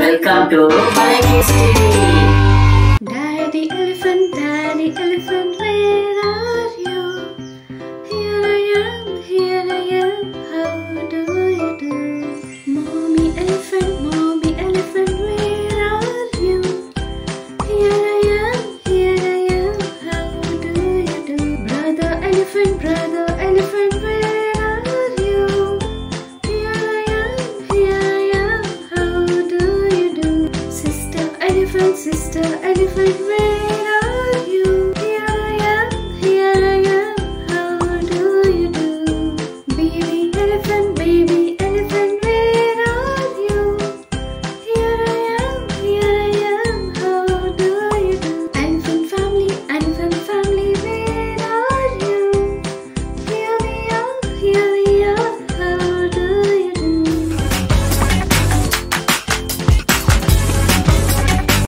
Welcome to Bhale Kids TV. Daddy elephant, where are you? Here I am, how do you do? Mommy elephant, where are you? Here I am, how do you do? Brother elephant, where are you? Here I am, how do you do? Sister elephant,